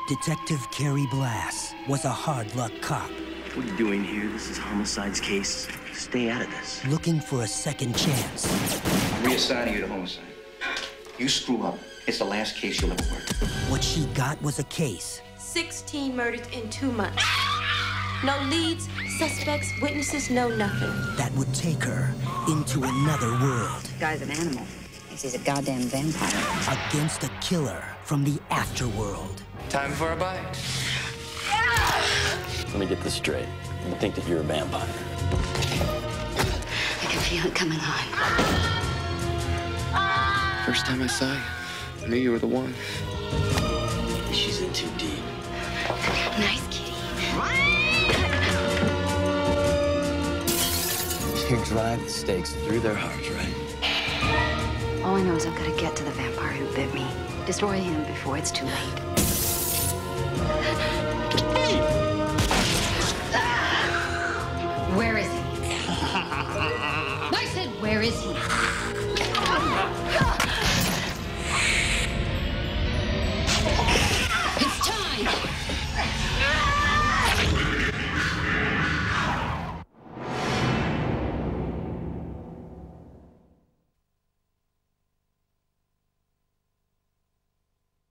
Detective Carrie Blass was a hard-luck cop. What are you doing here? This is Homicide's case. Stay out of this. Looking for a second chance. I'm reassigning you to Homicide. You screw up, it's the last case you'll ever work. What she got was a case. 16 murders in 2 months. No leads, suspects, witnesses, no nothing. That would take her into another world. The guy's an animal. Thinks he's a goddamn vampire. Against a killer from the afterworld. Time for a bite. Let me get this straight. You think that you're a vampire? I can feel it coming on. First time I saw you, I knew you were the one. She's in too deep. Nice kitty. You drive the stakes through their hearts, right? All I know is I've got to get to the vampire who bit me. Destroy him before it's too late.